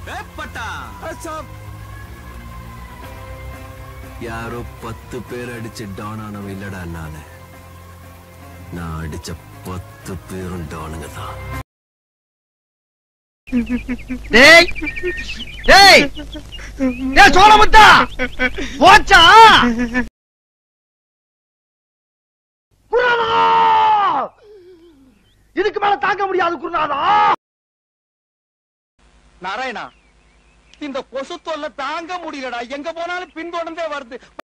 யாரோ 10 பேர் அடிச்சு டவுன் ஆனவ இல்லடா நானு. நான் அடிச்ச 10 பேரும் டவுனுங்க தான். டேய் டேய் டேய் சோழமுத்தா போச்சா குருநாதா, இதுக்கு மேல தாங்க முடியாது குருநாதா. நாராயணா, இந்த கொசு தொல்லை தாங்க முடியலடா. எங்க போனாலும் பின்தொடர்ந்தே வருது.